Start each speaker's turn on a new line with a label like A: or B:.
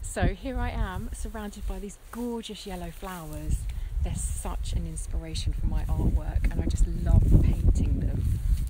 A: So here I am, surrounded by these gorgeous yellow flowers. They're such an inspiration for my artwork, and I just love painting them.